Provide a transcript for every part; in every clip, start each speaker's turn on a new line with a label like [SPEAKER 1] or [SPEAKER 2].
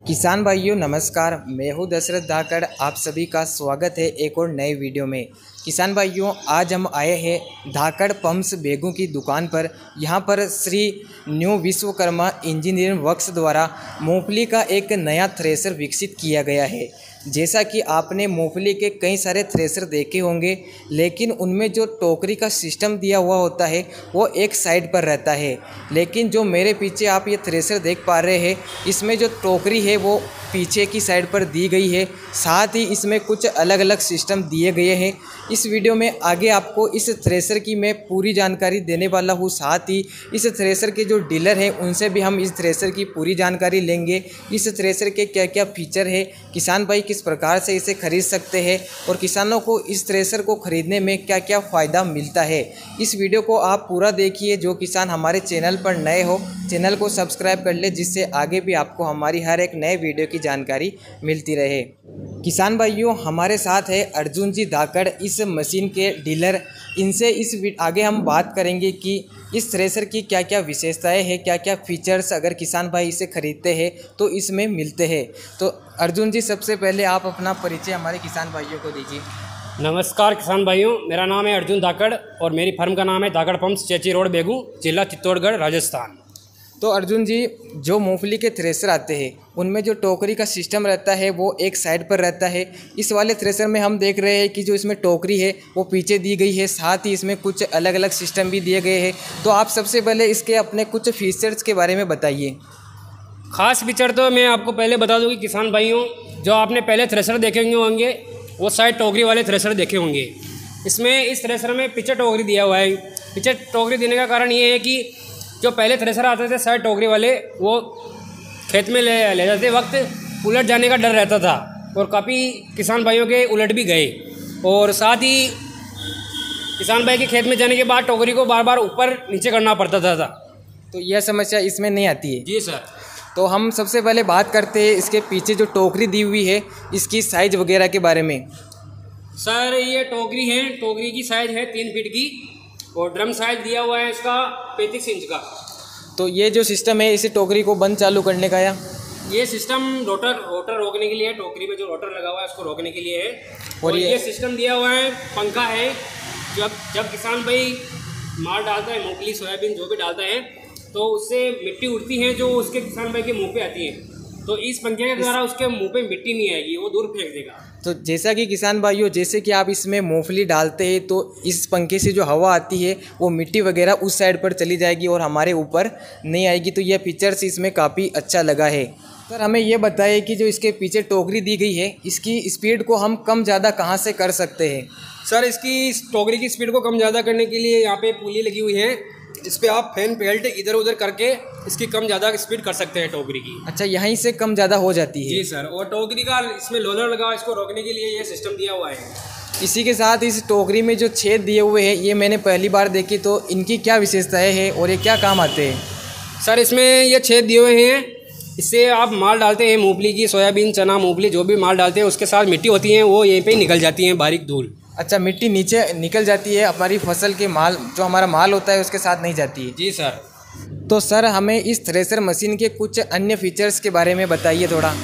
[SPEAKER 1] किसान भाइयों नमस्कार, मैं हूं दशरथ धाकड़। आप सभी का स्वागत है एक और नए वीडियो में। किसान भाइयों, आज हम आए हैं धाकड़ पंप्स बेगों की दुकान पर। यहां पर Shri new Vishwakarma engineering works द्वारा मूंगफली का एक नया थ्रेसर विकसित किया गया है। जैसा कि आपने मूंगफली के कई सारे थ्रेसर देखे होंगे, लेकिन उनमें जो टोकरी का सिस्टम दिया हुआ होता है वो एक साइड पर रहता है। लेकिन जो मेरे पीछे आप ये थ्रेसर देख पा रहे हैं, इसमें जो टोकरी है वो पीछे की साइड पर दी गई है। साथ ही इसमें कुछ अलग अलग सिस्टम दिए गए हैं। इस वीडियो में आगे आपको इस थ्रेसर की मैं पूरी जानकारी देने वाला हूँ। साथ ही इस थ्रेसर के जो डीलर हैं उनसे भी हम इस थ्रेसर की पूरी जानकारी लेंगे। इस थ्रेसर के क्या क्या फीचर है, किसान भाई किस प्रकार से इसे खरीद सकते हैं और किसानों को इस थ्रेसर को खरीदने में क्या क्या फ़ायदा मिलता है। इस वीडियो को आप पूरा देखिए। जो किसान हमारे चैनल पर नए हो, चैनल को सब्सक्राइब कर ले, जिससे आगे भी आपको हमारी हर एक नए वीडियो की जानकारी मिलती रहे। किसान भाइयों, हमारे साथ है अर्जुन जी धाकड़, इस मशीन के डीलर। इनसे आगे हम बात करेंगे कि इस थ्रेसर की क्या क्या विशेषताएं हैं, क्या क्या फीचर्स अगर किसान भाई इसे खरीदते हैं तो इसमें मिलते हैं। तो अर्जुन जी, सबसे पहले आप अपना परिचय हमारे किसान भाइयों को दीजिए।
[SPEAKER 2] नमस्कार किसान भाइयों, मेरा नाम है अर्जुन धाकड़ और मेरी फर्म का नाम है धाकड़ पंप्स, चेची रोड, बेगू, जिला चित्तौड़गढ़, राजस्थान।
[SPEAKER 1] तो अर्जुन जी, जो मूंगफली के थ्रेसर आते हैं उनमें जो टोकरी का सिस्टम रहता है वो एक साइड पर रहता है। इस वाले थ्रेसर में हम देख रहे हैं कि जो इसमें टोकरी है वो पीछे दी गई है। साथ ही इसमें कुछ अलग अलग सिस्टम भी दिए गए हैं। तो आप सबसे पहले इसके अपने कुछ फीचर्स के बारे में बताइए।
[SPEAKER 2] खास फीचर तो मैं आपको पहले बता दूं कि किसान भाइयों, जो आपने पहले थ्रेसर देखे होंगे वो शायद टोकरी वाले थ्रेसर देखे होंगे। इसमें इस थ्रेसर में पीछे टोकरी दिया हुआ है। पीछे टोकरी देने का कारण ये है कि जो पहले थ्रेसर आते थे शायद टोकरी वाले, वो खेत में ले जाते वक्त उलट जाने का डर रहता था और काफ़ी किसान भाइयों के उलट भी गए। और साथ ही किसान भाई के खेत में जाने के बाद टोकरी को बार बार ऊपर नीचे करना पड़ता था।
[SPEAKER 1] तो यह समस्या इसमें नहीं आती है।
[SPEAKER 2] जी सर।
[SPEAKER 1] तो हम सबसे पहले बात करते हैं इसके पीछे जो टोकरी दी हुई है इसकी साइज़ वगैरह के बारे में।
[SPEAKER 2] सर, ये टोकरी है, टोकरी की साइज़ है 3 फीट की और ड्रम साइज दिया हुआ है इसका 35 इंच का।
[SPEAKER 1] तो ये जो सिस्टम है इसे टोकरी को बंद चालू करने का, या
[SPEAKER 2] ये सिस्टम रोटर रोकने के लिए है। टोकरी में जो रोटर लगा हुआ है उसको रोकने के लिए है। और ये सिस्टम दिया हुआ है, पंखा है। जब किसान भाई माल डालता है, मूंगफली, सोयाबीन जो भी डालता है, तो उससे मिट्टी उड़ती है जो उसके किसान भाई के मुँह पे आती है। तो इस पंखे के द्वारा उसके मुंह पे मिट्टी नहीं आएगी, वो दूर फेंक देगा।
[SPEAKER 1] तो जैसा कि किसान भाइयों, जैसे कि आप इसमें मूंगफली डालते हैं तो इस पंखे से जो हवा आती है वो मिट्टी वगैरह उस साइड पर चली जाएगी और हमारे ऊपर नहीं आएगी। तो यह फीचर्स इसमें काफ़ी अच्छा लगा है। सर, हमें ये बताइए कि जो इसके पीछे टोकरी दी गई है इसकी स्पीड को हम कम ज़्यादा कहाँ से कर सकते हैं।
[SPEAKER 2] सर, इसकी टोकरी की स्पीड को कम ज़्यादा करने के लिए यहाँ पे पुली लगी हुई है। इस पर आप फैन बेल्ट इधर उधर करके इसकी कम ज़्यादा स्पीड कर सकते हैं टोकरी की।
[SPEAKER 1] अच्छा, यहीं से कम ज़्यादा हो जाती है।
[SPEAKER 2] जी सर। और टोकरी का इसमें लोलर लगा, इसको रोकने के लिए ये सिस्टम दिया हुआ है।
[SPEAKER 1] इसी के साथ इस टोकरी में जो छेद दिए हुए हैं ये मैंने पहली बार देखी, तो इनकी क्या विशेषताएं हैं और ये क्या काम आते हैं।
[SPEAKER 2] सर, इसमें ये छेद दिए हुए हैं, इससे आप माल डालते हैं, मूंगफली की, सोयाबीन, चना, मूंगफली जो भी माल डालते हैं उसके साथ मिट्टी होती है वो यहीं पे निकल जाती है, बारीक धूल।
[SPEAKER 1] अच्छा, मिट्टी नीचे निकल जाती है, हमारी फसल के माल, जो हमारा माल होता है उसके साथ नहीं जाती है।
[SPEAKER 2] जी सर।
[SPEAKER 1] तो सर, हमें इस थ्रेसर मशीन के कुछ अन्य फीचर्स के बारे में बताइए थोड़ा।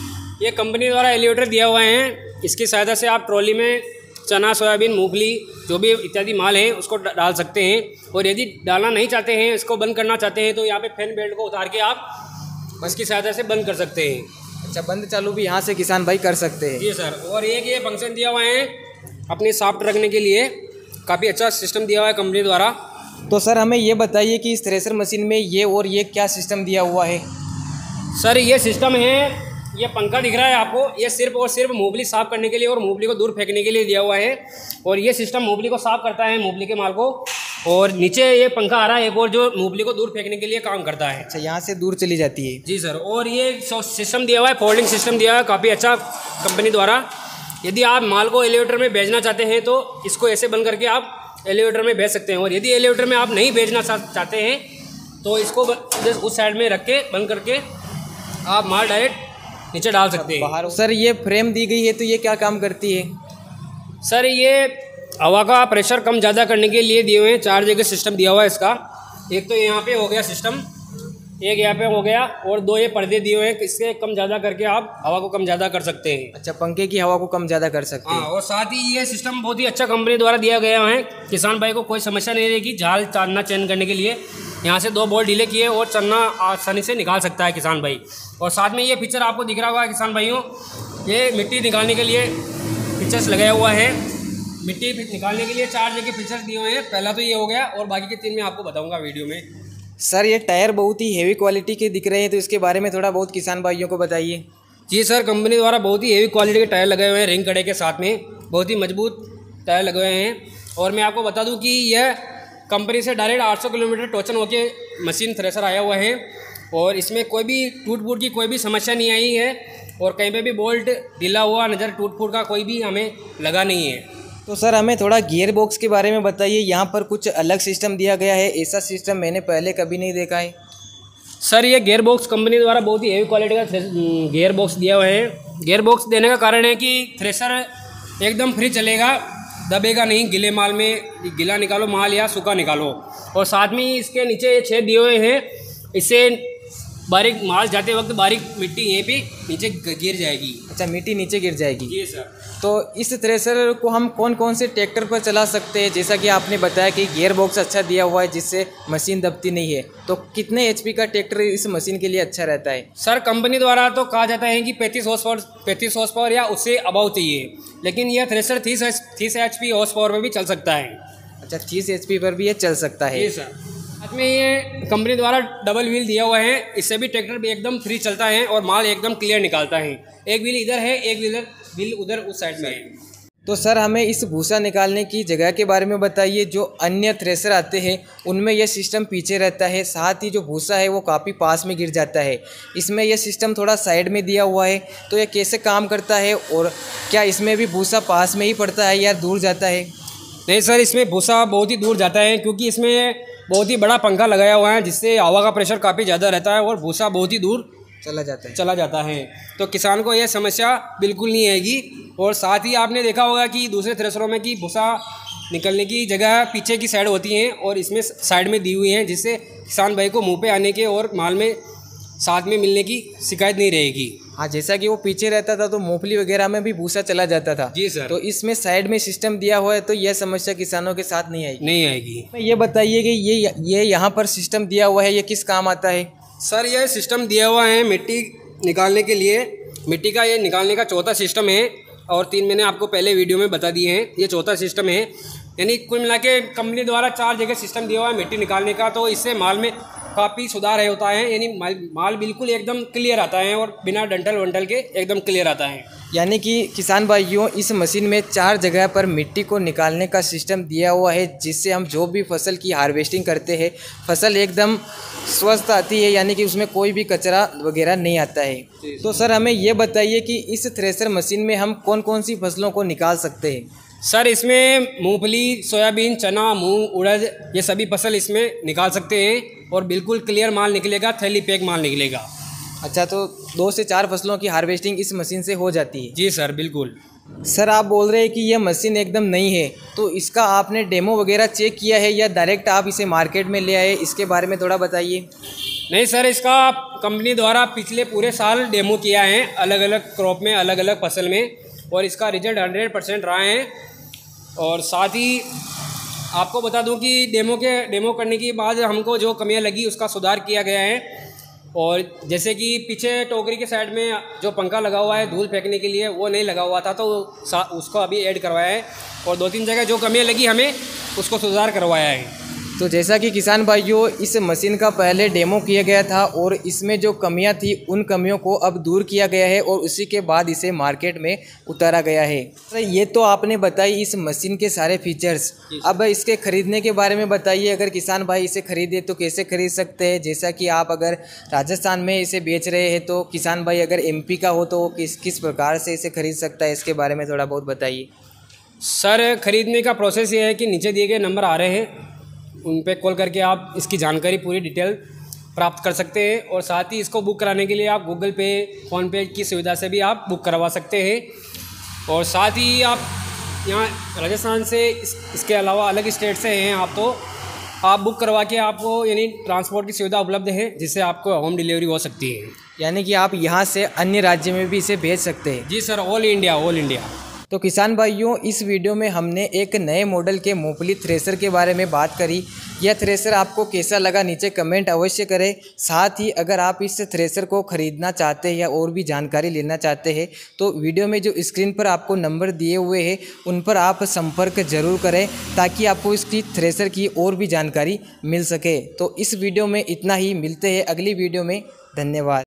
[SPEAKER 2] ये कंपनी द्वारा एलिवेटर दिया हुआ है। इसकी सहायता से आप ट्रॉली में चना, सोयाबीन, मूंगफली जो भी इत्यादि माल है उसको डाल सकते हैं। और यदि डालना नहीं चाहते हैं, इसको बंद करना चाहते हैं, तो यहाँ पे फैन बेल्ट को उतार के आप इसकी सहायता से बंद कर सकते हैं।
[SPEAKER 1] अच्छा, बंद चालू भी यहाँ से किसान भाई कर सकते हैं।
[SPEAKER 2] जी सर। और ये फंक्शन दिया हुआ है अपने सॉफ्ट रखने के लिए, काफ़ी अच्छा सिस्टम दिया हुआ है कंपनी द्वारा।
[SPEAKER 1] तो सर, हमें ये बताइए कि इस थ्रेसर मशीन में ये क्या सिस्टम दिया हुआ है।
[SPEAKER 2] सर, ये सिस्टम है, ये पंखा दिख रहा है आपको, ये सिर्फ और सिर्फ मूंगफली साफ़ करने के लिए और मूंगफली को दूर फेंकने के लिए दिया हुआ है। और ये सिस्टम मूंगफली को साफ़ करता है, मूंगफली के माल को। और नीचे ये पंखा आ रहा है एक और, जो मूंगफली को दूर फेंकने के लिए काम करता है।
[SPEAKER 1] अच्छा, यहाँ से दूर चली जाती है।
[SPEAKER 2] जी सर। और ये सिस्टम दिया हुआ है, फोल्डिंग सिस्टम दिया हुआ है, काफ़ी अच्छा कंपनी द्वारा। यदि आप माल को एलिवेटर में भेजना चाहते हैं तो इसको ऐसे बंद करके आप एलिवेटर में भेज सकते हैं। और यदि एलिवेटर में आप नहीं भेजना चाहते हैं तो इसको उस साइड में रख के बंद करके आप माल डायरेक्ट नीचे डाल सकते हैं
[SPEAKER 1] बाहर। सर, ये फ्रेम दी गई है तो ये क्या काम करती है।
[SPEAKER 2] सर, ये हवा का प्रेशर कम ज़्यादा करने के लिए दिए हुए हैं। 4 जगह सिस्टम दिया हुआ है इसका। एक तो यहाँ पे हो गया सिस्टम, एक यहाँ पे हो गया और 2 ये पर्दे दिए हुए हैं, इससे कम ज़्यादा करके आप हवा को कम ज़्यादा कर सकते हैं।
[SPEAKER 1] अच्छा, पंखे की हवा को कम ज़्यादा कर सकते हैं।
[SPEAKER 2] हाँ, और साथ ही ये सिस्टम बहुत ही अच्छा कंपनी द्वारा दिया गया है, किसान भाई को कोई समस्या नहीं रहेगी। झाल चन्ना चयन करने के लिए यहाँ से 2 बोल्ट ढीले किए और चन्ना आसानी से निकाल सकता है किसान भाई। और साथ में ये फीचर आपको दिख रहा होगा किसान भाइयों, ये मिट्टी निकालने के लिए फीचर्स लगाया हुआ है। मिट्टी निकालने के लिए 4 जगह फीचर्स दिए हुए हैं। पहला तो ये हो गया और बाकी के 3 मैं आपको बताऊँगा वीडियो में।
[SPEAKER 1] सर ये टायर बहुत ही हेवी क्वालिटी के दिख रहे हैं, तो इसके बारे में थोड़ा बहुत किसान भाइयों को बताइए।
[SPEAKER 2] जी सर, कंपनी द्वारा बहुत ही हेवी क्वालिटी के टायर लगाए हुए हैं, रिंग कड़े के साथ में बहुत ही मजबूत टायर लगे हुए हैं। और मैं आपको बता दूं कि यह कंपनी से डायरेक्ट 800 किलोमीटर टोचन होके मशीन थ्रेसर आया हुआ है और इसमें कोई भी टूट फूट की कोई भी समस्या नहीं आई है और कहीं पे भी बोल्ट ढीला हुआ नज़र टूट फूट का कोई भी हमें लगा नहीं है।
[SPEAKER 1] तो सर हमें थोड़ा गियर बॉक्स के बारे में बताइए। यहाँ पर कुछ अलग सिस्टम दिया गया है, ऐसा सिस्टम मैंने पहले कभी नहीं देखा है।
[SPEAKER 2] सर ये गियर बॉक्स कंपनी द्वारा बहुत ही हेवी क्वालिटी का गियर बॉक्स दिया हुआ है। गियर बॉक्स देने का कारण है कि थ्रेसर एकदम फ्री चलेगा, दबेगा नहीं। गिले माल में गिला निकालो माल या सूखा निकालो। और साथ में इसके नीचे 6 दिए हुए हैं, इससे बारीक माल जाते वक्त बारीक मिट्टी यहीं पे नीचे गिर जाएगी।
[SPEAKER 1] अच्छा, मिट्टी नीचे गिर जाएगी।
[SPEAKER 2] जी सर।
[SPEAKER 1] तो इस थ्रेसर को हम कौन कौन से ट्रैक्टर पर चला सकते हैं? जैसा कि आपने बताया कि गियर बॉक्स अच्छा दिया हुआ है जिससे मशीन दबती नहीं है, तो कितने एचपी का ट्रैक्टर इस मशीन के लिए अच्छा रहता है?
[SPEAKER 2] सर कंपनी द्वारा तो कहा जाता है कि 35 हॉर्स पावर या उससे अबाव चाहिए, लेकिन यह थ्रेसर 30 HP हॉर्स पावर पर भी चल सकता है।
[SPEAKER 1] अच्छा, 30 HP पर भी ये चल सकता है।
[SPEAKER 2] जी सर। साथ में ये कंपनी द्वारा डबल व्हील दिया हुआ है, इससे भी ट्रैक्टर भी एकदम फ्री चलता है और माल एकदम क्लियर निकालता है। एक व्हील इधर है, एक व्हील उधर उस साइड में है।
[SPEAKER 1] तो सर हमें इस भूसा निकालने की जगह के बारे में बताइए। जो अन्य थ्रेसर आते हैं उनमें यह सिस्टम पीछे रहता है, साथ ही जो भूसा है वो काफ़ी पास में गिर जाता है। इसमें यह सिस्टम थोड़ा साइड में दिया हुआ है, तो यह कैसे काम करता है और क्या इसमें भी भूसा पास में ही पड़ता है या दूर जाता है?
[SPEAKER 2] नहीं सर, इसमें भूसा बहुत ही दूर जाता है क्योंकि इसमें बहुत ही बड़ा पंखा लगाया हुआ है जिससे हवा का प्रेशर काफ़ी ज़्यादा रहता है और भूसा बहुत ही दूर चला जाता है। तो किसान को यह समस्या बिल्कुल नहीं आएगी। और साथ ही आपने देखा होगा कि दूसरे थ्रेसरों में कि भूसा निकलने की जगह पीछे की साइड होती हैं और इसमें साइड में दी हुई हैं, जिससे किसान भाई को मुंह पे आने के और माल में साथ में मिलने की शिकायत नहीं रहेगी।
[SPEAKER 1] हाँ, जैसा कि वो पीछे रहता था तो मूंगफली वगैरह में भी भूसा चला जाता था।
[SPEAKER 2] जी सर।
[SPEAKER 1] तो इसमें साइड में सिस्टम दिया हुआ है तो यह समस्या किसानों के साथ नहीं आएगी।
[SPEAKER 2] नहीं
[SPEAKER 1] ये बताइए कि ये यहाँ पर सिस्टम दिया हुआ है, ये किस काम आता है?
[SPEAKER 2] सर यह सिस्टम दिया हुआ है मिट्टी निकालने के लिए। मिट्टी का ये निकालने का चौथा सिस्टम है और 3 मैंने आपको पहले वीडियो में बता दिए हैं। ये चौथा सिस्टम है, यानी कुल मिला के कंपनी द्वारा 4 जगह सिस्टम दिया हुआ है मिट्टी निकालने का। तो इससे माल में काफ़ी सुधार होता है, यानी माल बिल्कुल एकदम क्लियर आता है और बिना डंठल वंठल के एकदम क्लियर आता है।
[SPEAKER 1] यानी कि किसान भाइयों, इस मशीन में 4 जगह पर मिट्टी को निकालने का सिस्टम दिया हुआ है, जिससे हम जो भी फसल की हार्वेस्टिंग करते हैं फसल एकदम स्वस्थ आती है, यानी कि उसमें कोई भी कचरा वगैरह नहीं आता है। तो सर हमें ये बताइए कि इस थ्रेसर मशीन में हम कौन कौन सी फसलों को निकाल सकते हैं?
[SPEAKER 2] सर इसमें मूंगफली, सोयाबीन, चना, मूंग, उड़द ये सभी फसल इसमें निकाल सकते हैं और बिल्कुल क्लियर माल निकलेगा, थैली पैक माल निकलेगा।
[SPEAKER 1] अच्छा, तो 2 से 4 फसलों की हार्वेस्टिंग इस मशीन से हो जाती है?
[SPEAKER 2] जी सर, बिल्कुल।
[SPEAKER 1] सर आप बोल रहे हैं कि यह मशीन एकदम नई है, तो इसका आपने डेमो वगैरह चेक किया है या डायरेक्ट आप इसे मार्केट में ले आए? इसके बारे में थोड़ा बताइए।
[SPEAKER 2] नहीं सर, इसका कंपनी द्वारा पिछले पूरे साल डेमो किया है अलग अलग क्रॉप में, अलग अलग फसल में, और इसका रिजल्ट 100% रहा है। और साथ ही आपको बता दूं कि डेमो करने के बाद हमको जो कमियां लगी उसका सुधार किया गया है। और जैसे कि पीछे टोकरी के साइड में जो पंखा लगा हुआ है धूल फेंकने के लिए, वो नहीं लगा हुआ था, तो उसको अभी ऐड करवाया है और 2-3 जगह जो कमियां लगी हमें उसको सुधार करवाया है।
[SPEAKER 1] तो जैसा कि किसान भाइयों, इस मशीन का पहले डेमो किया गया था और इसमें जो कमियां थी उन कमियों को अब दूर किया गया है और उसी के बाद इसे मार्केट में उतारा गया है। तो ये तो आपने बताई इस मशीन के सारे फीचर्स। अब इसके खरीदने के बारे में बताइए। अगर किसान भाई इसे खरीदे तो कैसे खरीद सकते हैं? जैसा कि आप अगर राजस्थान में इसे बेच रहे हैं तो किसान भाई अगर MP का हो तो किस प्रकार से इसे खरीद सकता है, इसके बारे में थोड़ा बहुत बताइए।
[SPEAKER 2] सर खरीदने का प्रोसेस ये है कि नीचे दिए गए नंबर आ रहे हैं, उन पे कॉल करके आप इसकी जानकारी पूरी डिटेल प्राप्त कर सकते हैं। और साथ ही इसको बुक कराने के लिए आप गूगल पे, फ़ोनपे की सुविधा से भी आप बुक करवा सकते हैं। और साथ ही आप यहाँ राजस्थान से इसके अलावा अलग स्टेट से हैं आप, तो आप बुक करवा के आपको यानी ट्रांसपोर्ट की सुविधा उपलब्ध है, जिससे आपको होम डिलीवरी हो सकती है।
[SPEAKER 1] यानी कि आप यहाँ से अन्य राज्य में भी इसे भेज सकते हैं।
[SPEAKER 2] जी sir, all India, all India.
[SPEAKER 1] तो किसान भाइयों, इस वीडियो में हमने एक नए मॉडल के मूंगफली थ्रेसर के बारे में बात करी। यह थ्रेसर आपको कैसा लगा नीचे कमेंट अवश्य करें। साथ ही अगर आप इस थ्रेसर को ख़रीदना चाहते हैं या और भी जानकारी लेना चाहते हैं तो वीडियो में जो स्क्रीन पर आपको नंबर दिए हुए हैं उन पर आप संपर्क जरूर करें, ताकि आपको इसकी थ्रेसर की और भी जानकारी मिल सके। तो इस वीडियो में इतना ही, मिलते हैं अगली वीडियो में। धन्यवाद।